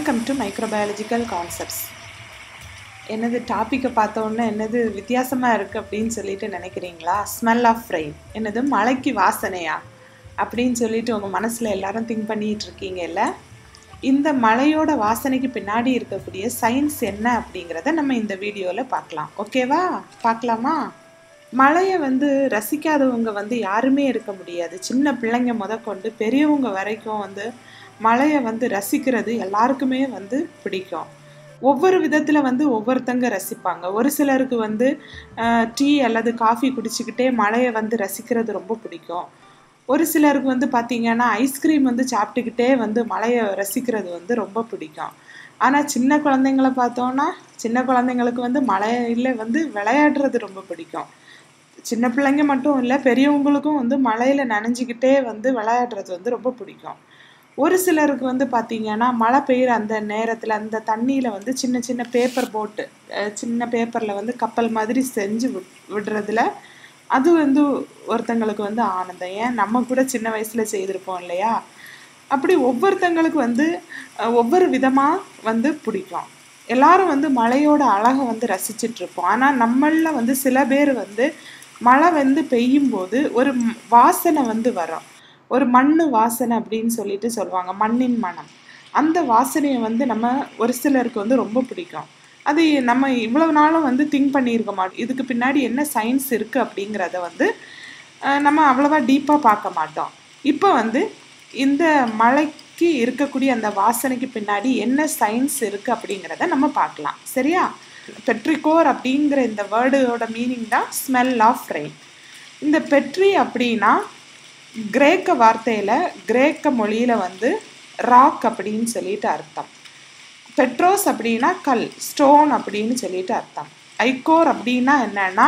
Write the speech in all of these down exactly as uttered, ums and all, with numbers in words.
Welcome to Microbiological Concepts. என்னது டாபிக்கை பார்த்தோன்னே என்னது வித்தியாசமாக இருக்குது அப்படின்னு சொல்லிட்டு நினைக்கிறீங்களா? ஸ்மெல் ஆஃப் ரெயின், என்னது மழைக்கு வாசனையா அப்படின்னு சொல்லிட்டு உங்கள் மனசில் எல்லாரும் திங்க் பண்ணிகிட்டு இருக்கீங்கல்ல. இந்த மழையோட வாசனைக்கு பின்னாடி இருக்கக்கூடிய சயின்ஸ் என்ன அப்படிங்கிறத நம்ம இந்த வீடியோவில் பார்க்கலாம். ஓகேவா? பார்க்கலாமா? மழையை வந்து ரசிக்காதவங்க வந்து யாருமே இருக்க முடியாது. சின்ன பிள்ளைங்க முதற்கொண்டு பெரியவங்க வரைக்கும் வந்து மழையை வந்து ரசிக்கிறது எல்லாருக்குமே வந்து பிடிக்கும். ஒவ்வொரு விதத்தில் வந்து ஒவ்வொருத்தங்க ரசிப்பாங்க. ஒரு சிலருக்கு வந்து டீ அல்லது காஃபி குடிச்சிக்கிட்டே மழையை வந்து ரசிக்கிறது ரொம்ப பிடிக்கும். ஒரு சிலருக்கு வந்து பார்த்திங்கன்னா ஐஸ்கிரீம் வந்து சாப்பிட்டுக்கிட்டே வந்து மழையை ரசிக்கிறது வந்து ரொம்ப பிடிக்கும். ஆனால் சின்ன குழந்தைங்கள பார்த்தோன்னா சின்ன குழந்தைங்களுக்கு வந்து மழையில் வந்து விளையாடுறது ரொம்ப பிடிக்கும். சின்ன பிள்ளைங்க மட்டும் இல்லை, பெரியவங்களுக்கும் வந்து மழையில் நனைஞ்சிக்கிட்டே வந்து விளையாடுறது வந்து ரொம்ப பிடிக்கும். ஒரு சிலருக்கு வந்து பார்த்திங்கன்னா மழை பெய்கிற அந்த நேரத்தில் அந்த தண்ணியில் வந்து சின்ன சின்ன பேப்பர் போட்டு சின்ன பேப்பரில் வந்து கப்பல் மாதிரி செஞ்சு விட் விடுறதுல அது வந்து ஒருத்தங்களுக்கு வந்து ஆனந்தம். ஏன் நம்ம கூட சின்ன வயசில் செய்திருப்போம் இல்லையா? அப்படி ஒவ்வொருத்தங்களுக்கு வந்து ஒவ்வொரு விதமாக வந்து பிடிக்கும். எல்லாரும் வந்து மழையோட அழகை வந்து ரசிச்சிட்ருப்போம். ஆனால் நம்மளில் வந்து சில பேர் வந்து மழை வந்து பெய்யும் போது ஒரு வாசனை வந்து வரும். ஒரு மண் வாசனை அப்படின்னு சொல்லிட்டு சொல்லுவாங்க, மண்ணின் மனம். அந்த வாசனையை வந்து நம்ம ஒரு சிலருக்கு வந்து ரொம்ப பிடிக்கும். அது நம்ம இவ்வளவு நாளும் வந்து திங்க் பண்ணியிருக்க மாட்டோம். இதுக்கு பின்னாடி என்ன சயின்ஸ் இருக்குது அப்படிங்கிறத வந்து நம்ம அவ்வளோவா டீப்பாக பார்க்க மாட்டோம். இப்போ வந்து இந்த மழைக்கு இருக்கக்கூடிய அந்த வாசனைக்கு பின்னாடி என்ன சயின்ஸ் இருக்குது அப்படிங்கிறத நம்ம பார்க்கலாம். சரியா? பெட்ரிகோர் அப்படிங்கிற இந்த வேர்டோட மீனிங் தான் ஸ்மெல் ஆஃப் ரெயின். இந்த பெட்ரி அப்படின்னா கிரேக்க வார்த்தையில் கிரேக்க மொழியில் வந்து ராக் அப்படின்னு சொல்லிட்டு அர்த்தம். பெட்ரோஸ் அப்படின்னா கல், ஸ்டோன் அப்படின்னு சொல்லிட்டு அர்த்தம். ஐகோர் அப்படின்னா என்னன்னா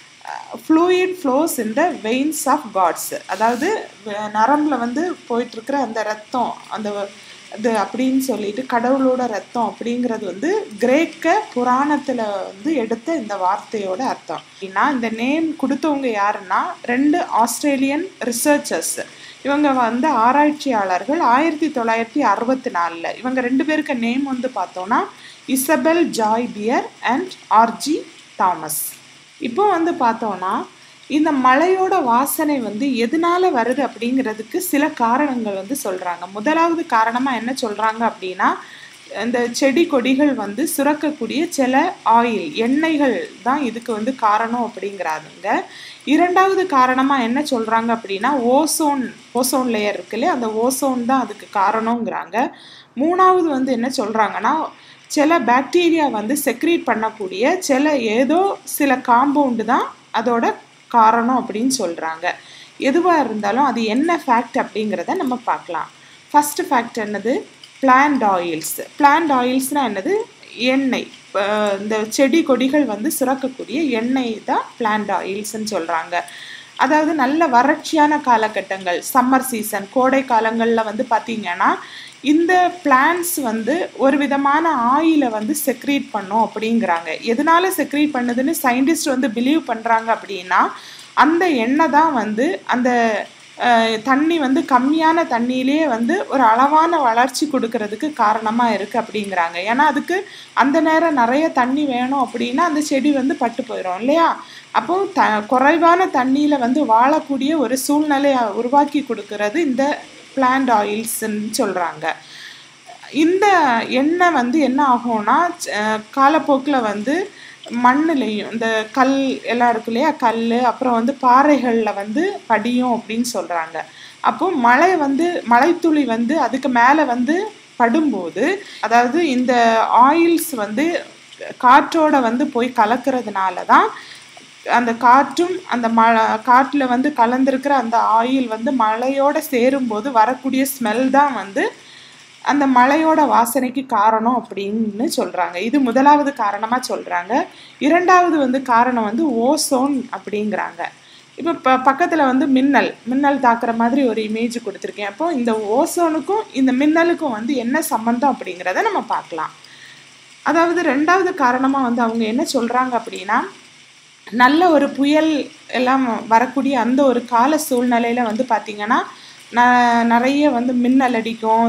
fluid flows in the veins of gods, அதாவது நரம்பில் வந்து போயிட்டுருக்கிற அந்த ரத்தம், அந்த அது அப்படின்னு சொல்லிட்டு கடவுளோட ரத்தம் அப்படிங்கிறது வந்து கிரேக்க புராணத்தில் வந்து எடுத்த இந்த வார்த்தையோட அர்த்தம். அப்படின்னா இந்த நேம் கொடுத்தவங்க யாருன்னா ரெண்டு ஆஸ்திரேலியன் ரிசர்ச்சர்ஸ். இவங்க வந்து ஆராய்ச்சியாளர்கள். ஆயிரத்தி தொள்ளாயிரத்தி அறுபத்தி நாலில் இவங்க ரெண்டு பேருக்கு நேம் வந்து பார்த்தோன்னா Isabel Joy Pierre and RG Thomas. இப்போ வந்து பார்த்தோன்னா இந்த மழையோட வாசனை வந்து எதனால வருது அப்படிங்கிறதுக்கு சில காரணங்கள் வந்து சொல்கிறாங்க. முதலாவது காரணமாக என்ன சொல்கிறாங்க அப்படின்னா இந்த செடி கொடிகள் வந்து சுரக்கக்கூடிய சில ஆயில் எண்ணெய்கள் தான் இதுக்கு வந்து காரணம் அப்படிங்கிறாங்க. இரண்டாவது காரணமாக என்ன சொல்கிறாங்க அப்படின்னா ஓசோன் ஓசோன் லேயர் இருக்குல்ல, அந்த ஓசோன் தான் அதுக்கு காரணங்கிறாங்க. மூணாவது வந்து என்ன சொல்கிறாங்கன்னா சில பாக்டீரியா வந்து செக்ரீட் பண்ணக்கூடிய சில ஏதோ சில காம்பவுண்டு தான் அதோட காரணம் அப்படின்னு சொல்கிறாங்க. எதுவாக இருந்தாலும் அது என்ன ஃபேக்ட் அப்படிங்கிறத நம்ம பார்க்கலாம். ஃபஸ்ட்டு ஃபேக்ட் என்னது? Plant oils. பிளான்ட் ஆயில்ஸ்னால் என்னது? எண்ணெய். இந்த செடி கொடிகள் வந்து சுரக்கக்கூடிய எண்ணெய் தான் பிளான்ட் ஆயில்ஸ்ன்னு சொல்கிறாங்க. அதாவது நல்ல வறட்சியான காலகட்டங்கள், சம்மர் சீசன், கோடை காலங்களில் வந்து பார்த்திங்கன்னா இந்த பிளான்ட்ஸ் வந்து ஒரு விதமான ஆயிலை வந்து செக்ரீட் பண்ணும் அப்படிங்கிறாங்க. எதனால செக்ரீட் பண்ணுதுன்னு சயின்டிஸ்ட் வந்து பிலீவ் பண்ணுறாங்க அப்படின்னா அந்த எண்ணெய் தான் வந்து அந்த தண்ணி வந்து கம்மியான தண்ணியிலேயே வந்து ஒரு அளவான வளர்ச்சி கொடுக்கறதுக்கு காரணமாக இருக்குது அப்படிங்கிறாங்க. ஏன்னா அதுக்கு அந்த நேரம் நிறைய தண்ணி வேணும் அப்படின்னா அந்த செடி வந்து பட்டு போயிடும் இல்லையா? அப்போது த குறைவான தண்ணியில் வந்து வாழக்கூடிய ஒரு சூழ்நிலையை உருவாக்கி கொடுக்கறது இந்த பிளான்ட் ஆயில்ஸ்ன்னு சொல்கிறாங்க. இந்த எண்ணெய் வந்து என்ன ஆகும்னா காலப்போக்கில் வந்து மண்ணுலேயும் இந்த கல் எல்லாம் இருக்கு இல்லையா, கல் அப்புறம் வந்து பாறைகளில் வந்து படியும் அப்படின்னு சொல்கிறாங்க. அப்போது மழை வந்து மழைத்துளி வந்து அதுக்கு மேலே வந்து படும்போது, அதாவது இந்த ஆயில்ஸ் வந்து காற்றோட வந்து போய் கலக்கிறதுனால தான் அந்த காற்றும் அந்த மழை காற்றில் வந்து கலந்துருக்கிற அந்த ஆயில் வந்து மழையோடு சேரும்போது வரக்கூடிய ஸ்மெல் தான் வந்து அந்த மழையோட வாசனைக்கு காரணம் அப்படின்னு சொல்கிறாங்க. இது முதலாவது காரணமாக சொல்கிறாங்க. இரண்டாவது வந்து காரணம் வந்து ஓசோன் அப்படிங்கிறாங்க. இப்போ ப பக்கத்தில் வந்து மின்னல் மின்னல் தாக்குற மாதிரி ஒரு இமேஜ் கொடுத்துருக்கேன். அப்போ இந்த ஓசோனுக்கும் இந்த மின்னலுக்கும் வந்து என்ன சம்மந்தம் அப்படிங்கிறத நம்ம பார்க்கலாம். அதாவது ரெண்டாவது காரணமாக வந்து அவங்க என்ன சொல்கிறாங்க அப்படின்னா நல்ல ஒரு புயல் எல்லாம் வரக்கூடிய அந்த ஒரு கால சூழ்நிலையில் வந்து பார்த்திங்கன்னா ந நிறைய வந்து மின்னல் அடிக்கும்,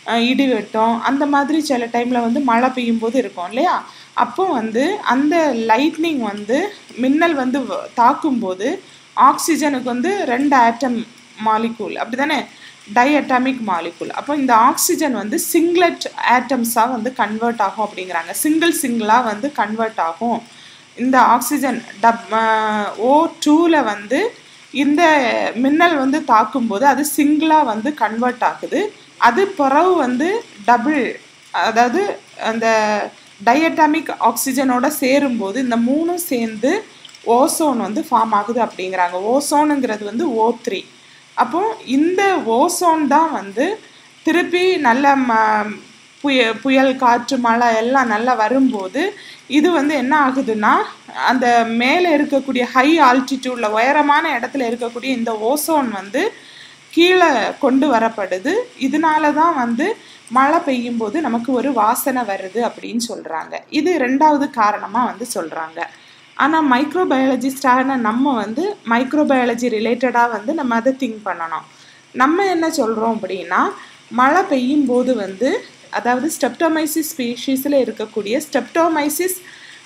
இடி வெட்டும் அந்த மாதிரி சில டைமில் வந்து மழை பெய்யும் போது இருக்கும் இல்லையா. அப்போ வந்து அந்த லைட்னிங் வந்து மின்னல் வந்து தாக்கும்போது ஆக்சிஜனுக்கு வந்து ரெண்டு ஆட்டம் மாலிகூல் அப்படி தானே, டைஅட்டாமிக் மாலிகூல். அப்போ இந்த ஆக்சிஜன் வந்து சிங்லெட் ஆட்டம்ஸாக வந்து கன்வெர்ட் ஆகும் அப்படிங்கிறாங்க. சிங்கிள் சிங்கிளாக வந்து கன்வெர்ட் ஆகும். இந்த ஆக்சிஜன் டப் ஓ டூவில் வந்து இந்த மின்னல் வந்து தாக்கும்போது அது சிங்கிளாக வந்து கன்வெர்ட் ஆகுது. அது பிறகு வந்து டபுள், அதாவது அந்த டைஅட்டாமிக் ஆக்சிஜனோட சேரும்போது இந்த மூணும் சேர்ந்து ஓசோன் வந்து ஃபார்ம் ஆகுது அப்படிங்கிறாங்க. ஓசோனுங்கிறது வந்து ஓ த்ரீ. அப்போ இந்த ஓசோன் தான் வந்து திருப்பி நல்ல ம புய புயல் காற்று மழை எல்லாம் நல்லா வரும்போது இது வந்து என்ன ஆகுதுன்னா அந்த மேலே இருக்கக்கூடிய ஹை ஆல்டிடியூடில் உயரமான இடத்துல இருக்கக்கூடிய இந்த ஓசோன் வந்து கீழே கொண்டு வரப்படுது. இதனால தான் வந்து மழை பெய்யும் போது நமக்கு ஒரு வாசனை வருது அப்படின்னு சொல்கிறாங்க. இது ரெண்டாவது காரணமாக வந்து சொல்கிறாங்க. ஆனால் மைக்ரோபயாலஜிஸ்டான நம்ம வந்து மைக்ரோபயாலஜி ரிலேட்டடாக வந்து நம்ம அதை திங்க் பண்ணணும். நம்ம என்ன சொல்கிறோம் அப்படின்னா, மழை பெய்யும் போது வந்து அதாவது ஸ்ட்ரெப்டோமைசிஸ் ஸ்பீஷீஸில் இருக்கக்கூடிய ஸ்ட்ரெப்டோமைசிஸ்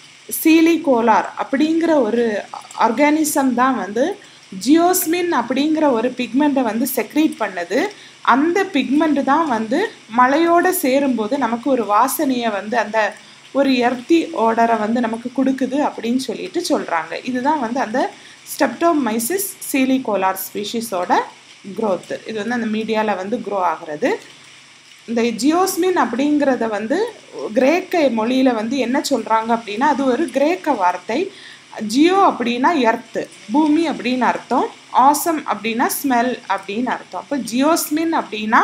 சீலிகோலார் அப்படிங்கிற ஒரு ஆர்கானிசம் தான் வந்து ஜியோஸ்மின் அப்படிங்கிற ஒரு பிக்மெண்ட்டை வந்து செக்ரீட் பண்ணுது. அந்த பிக்மெண்ட் தான் வந்து மழையோடு சேரும்போது நமக்கு ஒரு வாசனையை வந்து அந்த ஒரு எர்த்தி ஓடரை வந்து நமக்கு கொடுக்குது அப்படின்னு சொல்லிட்டு சொல்கிறாங்க. இதுதான் வந்து அந்த ஸ்ட்ரெப்டோமைசிஸ் சீலிகோலார் ஸ்பீஷீஸோட க்ரோத்து. இது வந்து அந்த மீடியாவில் வந்து க்ரோ ஆகிறது. இந்த ஜியோஸ்மின் அப்படிங்கிறத வந்து கிரேக்க மொழியில் வந்து என்ன சொல்கிறாங்க அப்படின்னா, அது ஒரு கிரேக்க வார்த்தை. ஜியோ அப்படின்னா எர்த்து, பூமி அப்படின்னு அர்த்தம். ஆசம் அப்படின்னா ஸ்மெல் அப்படின்னு அர்த்தம். அப்போ ஜியோஸ்மின் அப்படின்னா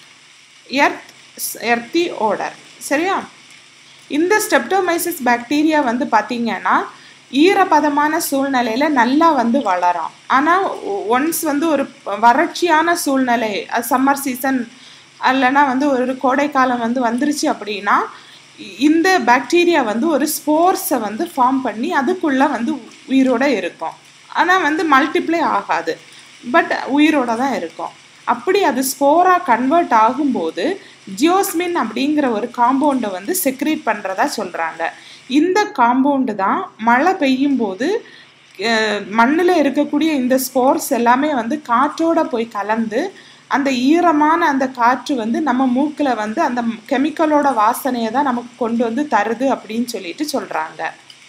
எர்த், எர்த்தி ஓடர். சரியா? இந்த ஸ்ட்ரெப்டோமைசிஸ் பாக்டீரியா வந்து பார்த்திங்கன்னா ஈரப்பதமான சூழ்நிலையில் நல்லா வந்து வளரும். ஆனால் ஒன்ஸ் வந்து ஒரு வறட்சியான சூழ்நிலை, சம்மர் சீசன் இல்லைன்னா வந்து ஒரு கோடைக்காலம் வந்து வந்துருச்சு அப்படின்னா இந்த பாக்டீரியா வந்து ஒரு ஸ்போர்ஸை வந்து ஃபார்ம் பண்ணி அதுக்குள்ளே வந்து உயிரோடு இருக்கும். ஆனால் வந்து மல்டிப்ளை ஆகாது, பட் உயிரோடு தான் இருக்கும். அப்படி அது ஸ்போராக கன்வெர்ட் ஆகும்போது ஜியோஸ்மின் அப்படிங்கிற ஒரு காம்பவுண்டை வந்து செக்ரீட் பண்ணுறதா சொல்கிறாங்க. இந்த காம்பவுண்டு தான் மழை பெய்யும் போது மண்ணில் இருக்கக்கூடிய இந்த ஸ்போர்ஸ் எல்லாமே வந்து காற்றோடு போய் கலந்து அந்த ஈரமான அந்த காற்று வந்து நம்ம மூக்கில் வந்து அந்த கெமிக்கலோட வாசனையை தான் நமக்கு கொண்டு வந்து தருது அப்படின்னு சொல்லிட்டு சொல்கிறாங்க.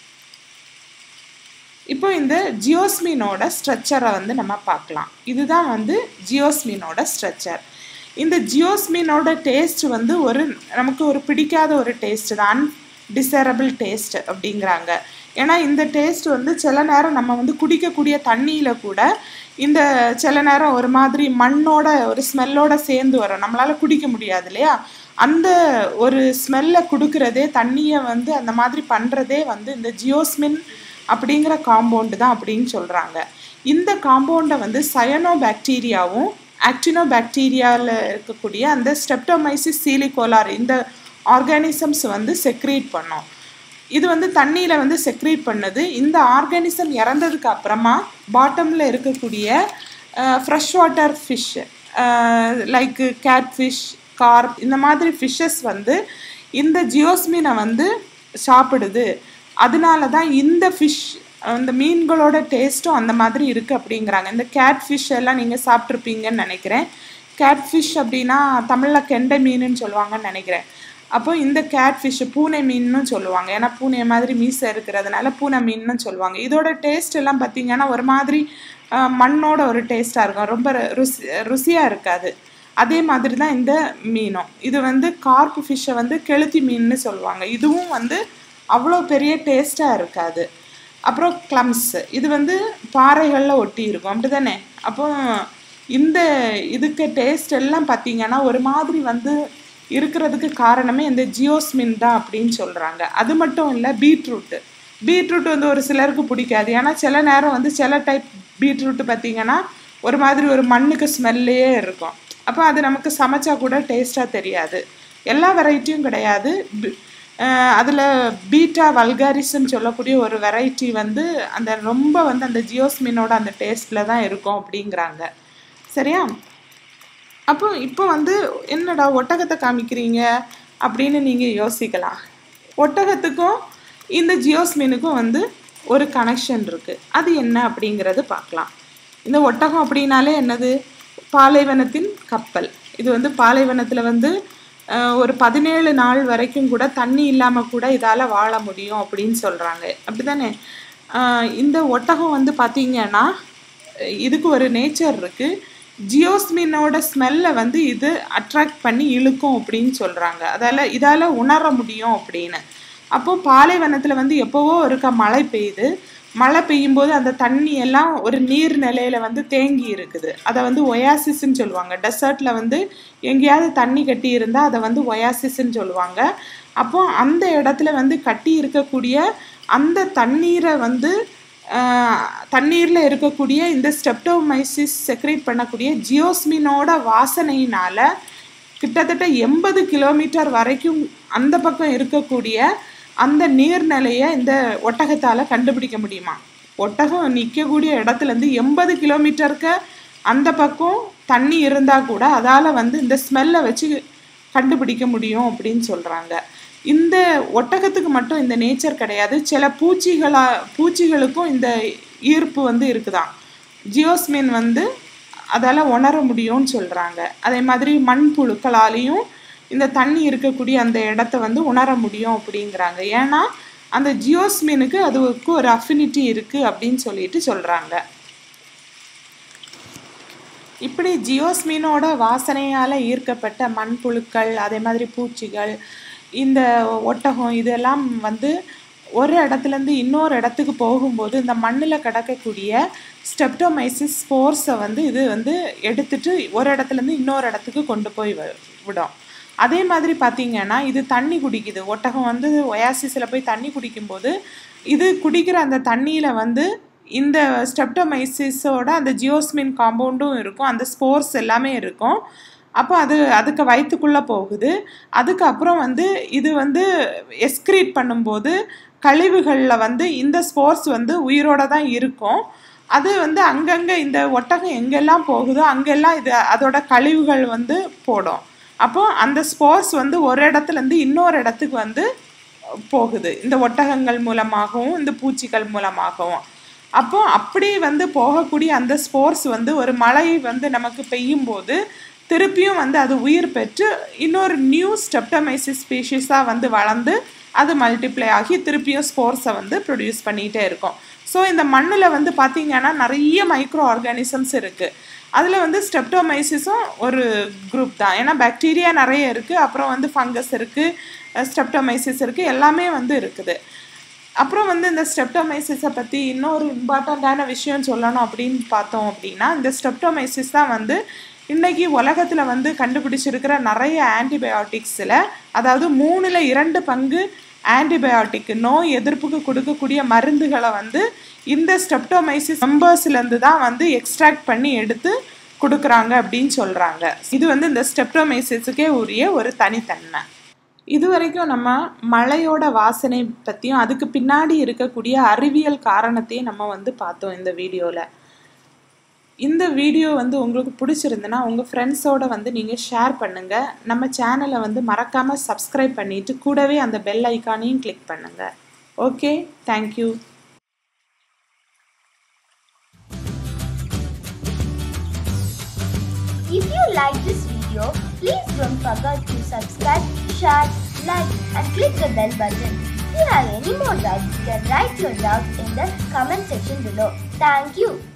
இப்போ இந்த ஜியோஸ்மினோட ஸ்ட்ரக்சரை வந்து நம்ம பார்க்கலாம். இதுதான் வந்து ஜியோஸ்மினோட ஸ்ட்ரக்சர். இந்த ஜியோஸ்மினோட டேஸ்ட் வந்து ஒரு நமக்கு ஒரு பிடிக்காத ஒரு டேஸ்ட் தான், அன்டிசரபிள் டேஸ்ட் அப்படிங்கிறாங்க. ஏன்னா இந்த டேஸ்ட் வந்து சில நேரம் நம்ம வந்து குடிக்கக்கூடிய தண்ணியில் கூட இந்த சில நேரம் ஒரு மாதிரி மண்ணோட ஒரு ஸ்மெல்லோட சேர்ந்து வரும், நம்மளால் குடிக்க முடியாது இல்லையா. அந்த ஒரு ஸ்மெல்லை கொடுக்குறதே, தண்ணியை வந்து அந்த மாதிரி பண்ணுறதே வந்து இந்த ஜியோஸ்மின் அப்படிங்கிற காம்பவுண்டு தான் அப்படின்னு சொல்கிறாங்க. இந்த காம்பவுண்டை வந்து சயனோ பாக்டீரியாவும் ஆக்டினோ பாக்டீரியாவில் இருக்கக்கூடிய அந்த ஸ்ட்ரெப்டோமைசிஸ் சீலிகோலார் இந்த ஆர்கானிசம்ஸ் வந்து செக்ரீட் பண்ணோம். இது வந்து தண்ணியில் வந்து செக்ரீட் பண்ணுது. இந்த ஆர்கானிசம் இறந்ததுக்கு அப்புறமா பாட்டமில் இருக்கக்கூடிய fresh water fish like catfish, carp இந்த மாதிரி ஃபிஷ்ஷஸ் வந்து இந்த ஜியோஸ்மினை வந்து சாப்பிடுது. அதனால தான் இந்த ஃபிஷ் அந்த மீன்களோட டேஸ்ட்டும் அந்த மாதிரி இருக்குது அப்படிங்கிறாங்க. இந்த கேட் ஃபிஷ் எல்லாம் நீங்கள் சாப்பிட்ருப்பீங்கன்னு நினைக்கிறேன். கேட் ஃபிஷ் அப்படின்னா தமிழில் கெண்டை மீனுன்னு சொல்லுவாங்கன்னு நினைக்கிறேன். அப்போ இந்த கேட் ஃபிஷ்ஷு பூனை மீன்னு சொல்லுவாங்க, ஏன்னா பூனை மாதிரி மீசை இருக்கிறதுனால பூனை மீன்னு சொல்லுவாங்க. இதோட டேஸ்ட் எல்லாம் பார்த்திங்கன்னா ஒரு மாதிரி மண்ணோட ஒரு டேஸ்ட்டாக இருக்கும், ரொம்ப ருசி ருசியாக இருக்காது. அதே மாதிரி தான் இந்த மீனும். இது வந்து கார்ப் ஃபிஷ்ஷை வந்து கெளுத்தி மீன்னு சொல்லுவாங்க. இதுவும் வந்து அவ்வளோ பெரிய டேஸ்ட்டாக இருக்காது. அப்புறம் கிளம்ஸ், இது வந்து பாறைகளில் ஒட்டி இருக்கும் அப்படி தானே. அப்போ இந்த இதுக்கு டேஸ்ட் எல்லாம் பார்த்திங்கன்னா ஒரு மாதிரி வந்து இருக்கிறதுக்கு காரணமே இந்த ஜியோஸ்மின் தான் அப்படின்னு சொல்கிறாங்க. அது மட்டும் இல்லை, பீட்ரூட்டு பீட்ரூட் வந்து ஒரு சிலருக்கு பிடிக்காது. ஏன்னா சில நேரம் வந்து சில டைப் பீட்ரூட்டு பார்த்திங்கன்னா ஒரு மாதிரி ஒரு மண்ணுக்கு ஸ்மெல்லையே இருக்கும். அப்போ அது நமக்கு சமைச்சா கூட டேஸ்ட்டாக தெரியாது. எல்லா வெரைட்டியும் கிடையாது. அதில் பீட்டா வல்காரிஸ்ன்னு சொல்லக்கூடிய ஒரு வெரைட்டி வந்து அந்த ரொம்ப வந்து அந்த ஜியோஸ்மினோட அந்த டேஸ்ட்டில் தான் இருக்கும் அப்படிங்கிறாங்க. சரியா? அப்போ இப்போ வந்து என்னடா ஒட்டகத்தை காமிக்கிறீங்க அப்படின்னு நீங்கள் யோசிக்கலாம். ஒட்டகத்துக்கும் இந்த ஜியோஸ்மினுக்கும் வந்து ஒரு கனெக்ஷன் இருக்குது. அது என்ன அப்படிங்கிறது பார்க்கலாம். இந்த ஒட்டகம் அப்படின்னாலே என்னது? பாலைவனத்தின் கப்பல். இது வந்து பாலைவனத்தில் வந்து ஒரு பதினேழு நாள் வரைக்கும் கூட தண்ணி இல்லாமல் கூட இதால் வாழ முடியும் அப்படின்னு சொல்கிறாங்க. அப்படி தானே? இந்த ஒட்டகம் வந்து பார்த்திங்கன்னா இதுக்கு ஒரு நேச்சர் இருக்குது. ஜியோஸ்மினோட ஸ்மெல்லை வந்து இது அட்ராக்ட் பண்ணி இழுக்கும் அப்படின்னு சொல்கிறாங்க. அதால் இதால் உணர முடியும் அப்படின்னு. அப்போது பாலைவனத்தில் வந்து எப்போவோ ஒருக்கா மழை பெய்யுது. மழை பெய்யும்போது அந்த தண்ணி எல்லாம் ஒரு நீர் நிலையில் வந்து தேங்கி இருக்குது. அதை வந்து ஒயாசிஸ்ன்னு சொல்லுவாங்க. டெசர்ட்டில் வந்து எங்கேயாவது தண்ணி கட்டி இருந்தால் அதை வந்து ஒயாசிஸ்ன்னு சொல்லுவாங்க. அப்போது அந்த இடத்துல வந்து கட்டி இருக்கக்கூடிய அந்த தண்ணீரை வந்து தண்ணீரில் இருக்கக்கூடிய இந்த ஸ்ட்ரெப்டோமைசிஸ் செக்ரேட் பண்ணக்கூடிய ஜியோஸ்மினோட வாசனையினால் கிட்டத்தட்ட எண்பது கிலோமீட்டர் வரைக்கும் அந்த பக்கம் இருக்கக்கூடிய அந்த நீர்நிலையை இந்த ஒட்டகத்தால் கண்டுபிடிக்க முடியுமா? ஒட்டகம் நிற்கக்கூடிய இடத்துலேருந்து எண்பது கிலோமீட்டருக்கு அந்த பக்கம் தண்ணி இருந்தால் கூட அதால் வந்து இந்த ஸ்மெல்லை வச்சு கண்டுபிடிக்க முடியும் அப்படின்னு சொல்கிறாங்க. இந்த ஒட்டகத்துக்கு மட்டும் இந்த நேச்சர் கிடையாது. சில பூச்சிகளா பூச்சிகளுக்கும் இந்த ஈர்ப்பு வந்து இருக்குதான். ஜியோஸ்மின் வந்து அதால் உணர முடியும்னு சொல்கிறாங்க. அதே மாதிரி மண்புழுக்களாலேயும் இந்த தண்ணி இருக்கக்கூடிய அந்த இடத்த வந்து உணர முடியும் அப்படிங்கிறாங்க. ஏன்னா அந்த ஜியோஸ்மினுக்கு அதுக்கு ஒரு அஃபினிட்டி இருக்குது அப்படின்னு சொல்லிட்டு சொல்கிறாங்க. இப்படி ஜியோஸ்மினோட வாசனையால் ஈர்க்கப்பட்ட மண்புழுக்கள், அதே மாதிரி பூச்சிகள், இந்த ஒட்டகம் இதெல்லாம் வந்து ஒரு இடத்துலேருந்து இன்னொரு இடத்துக்கு போகும்போது இந்த மண்ணில் கிடக்கக்கூடிய ஸ்ட்ரெப்டோமைசிஸ் ஸ்போர்ஸை வந்து இது வந்து எடுத்துட்டு ஒரு இடத்துலேருந்து இன்னொரு இடத்துக்கு கொண்டு போய் விடும். அதே மாதிரி பார்த்திங்கன்னா இது தண்ணி குடிக்குது. ஒட்டகம் வந்து ஒயாசிஸில் போய் தண்ணி குடிக்கும்போது இது குடிக்கிற அந்த தண்ணியில் வந்து இந்த ஸ்ட்ரெப்டோமைசிஸோட அந்த ஜியோஸ்மின் காம்பவுண்டும் இருக்கும், அந்த ஸ்போர்ஸ் எல்லாமே இருக்கும். அப்போ அது அதுக்கு வயிற்றுக்குள்ளே போகுது. அதுக்கப்புறம் வந்து இது வந்து எஸ்க்ரீட் பண்ணும்போது கழிவுகளில் வந்து இந்த ஸ்போர்ஸ் வந்து உயிரோடு தான் இருக்கும். அது வந்து அங்கங்கே இந்த ஒட்டகம் எங்கெல்லாம் போகுதோ அங்கெல்லாம் இது அதோட கழிவுகள் வந்து போடும். அப்போது அந்த ஸ்போர்ஸ் வந்து ஒரு இடத்துலேருந்து இன்னொரு இடத்துக்கு வந்து போகுது, இந்த ஒட்டகங்கள் மூலமாகவும் இந்த பூச்சிகள் மூலமாகவும். அப்போது அப்படி வந்து போகக்கூடிய அந்த ஸ்போர்ஸ் வந்து ஒரு மழை வந்து நமக்கு பெய்யும் போது திருப்பியும் வந்து அது உயிர் பெற்று இன்னொரு நியூ ஸ்ட்ரெப்டோமைசிஸ் ஸ்பீஷீஸாக வந்து வளர்ந்து அது மல்டிப்ளை ஆகி திருப்பியும் ஸ்போர்ஸை வந்து ப்ரொடியூஸ் பண்ணிகிட்டே இருக்கும். ஸோ இந்த மண்ணில் வந்து பார்த்திங்கன்னா நிறைய மைக்ரோ ஆர்கானிசம்ஸ் இருக்குது. அதில் வந்து ஸ்ட்ரெப்டோமைசிஸும் ஒரு குரூப் தான். ஏன்னா பாக்டீரியா நிறைய இருக்குது, அப்புறம் வந்து ஃபங்கஸ் இருக்குது, ஸ்ட்ரெப்டோமைசிஸ் இருக்குது, எல்லாமே வந்து இருக்குது. அப்புறம் வந்து இந்த ஸ்ட்ரெப்டோமைசிஸை பற்றி இன்னொரு இம்பார்ட்டண்ட்டான விஷயம் சொல்லணும் அப்படின்னு பார்த்தோம் அப்படின்னா, இந்த ஸ்ட்ரெப்டோமைசிஸ் தான் வந்து இன்றைக்கி உலகத்தில் வந்து கண்டுபிடிச்சிருக்கிற நிறைய ஆன்டிபயோட்டிக்ஸில், அதாவது மூணில் இரண்டு பங்கு ஆன்டிபயோட்டிக் நோய் எதிர்ப்புக்கு கொடுக்கக்கூடிய மருந்துகளை வந்து இந்த ஸ்ட்ரெப்டோமைசிஸ் மெம்பர்ஸ்லேருந்து தான் வந்து எக்ஸ்ட்ராக்ட் பண்ணி எடுத்து கொடுக்குறாங்க அப்படின்னு சொல்கிறாங்க. இது வந்து இந்த ஸ்ட்ரெப்டோமைசிஸுக்கே உரிய ஒரு தனித்தன்மை. இது வரைக்கும் நம்ம மழையோட வாசனை பற்றியும் அதுக்கு பின்னாடி இருக்கக்கூடிய அறிவியல் காரணத்தையும் நம்ம வந்து பார்த்தோம் இந்த வீடியோவில். இந்த வீடியோ வந்து உங்களுக்கு பிடிச்சிருந்துன்னா உங்கள் ஃப்ரெண்ட்ஸோடு வந்து நீங்கள் ஷேர் பண்ணுங்கள். நம்ம சேனலை வந்து மறக்காமல் சப்ஸ்கிரைப் பண்ணிவிட்டு கூடவே அந்த பெல் ஐக்கானையும் கிளிக் பண்ணுங்கள். Okay, thank you. If you like this video, please don't forget to subscribe, share, like and click the bell button. If you have any more doubts, you can write your doubts in the comment section below. Thank you.